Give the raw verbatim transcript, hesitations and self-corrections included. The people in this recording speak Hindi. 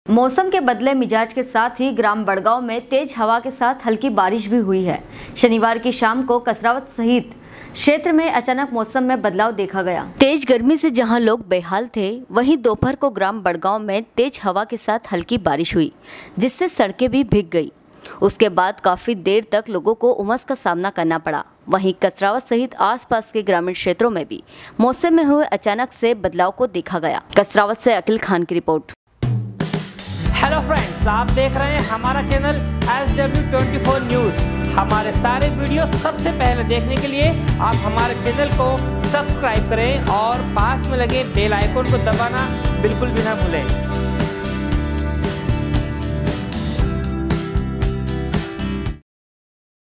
मौसम के बदले मिजाज के साथ ही ग्राम बड़गांव में तेज हवा के साथ हल्की बारिश भी हुई है। शनिवार की शाम को कसरावत सहित क्षेत्र में अचानक मौसम में बदलाव देखा गया। तेज गर्मी से जहां लोग बेहाल थे, वहीं दोपहर को ग्राम बड़गांव में तेज हवा के साथ हल्की बारिश हुई, जिससे सड़कें भी भीग गई। उसके बाद काफी देर तक लोगों को उमस का सामना करना पड़ा। वहीं कसरावत सहित आसपास के ग्रामीण क्षेत्रों में भी मौसम में हुए अचानक से बदलाव को देखा गया। कसरावत से अखिल खान की रिपोर्ट। हेलो फ्रेंड्स, आप देख रहे हैं हमारा channel S W twenty four news. हमारे सारे वीडियो सबसे पहले देखने के लिए आप हमारे चैनल को सब्सक्राइब करें और पास में लगे बेल आइकन को दबाना बिल्कुल भी ना भूलें।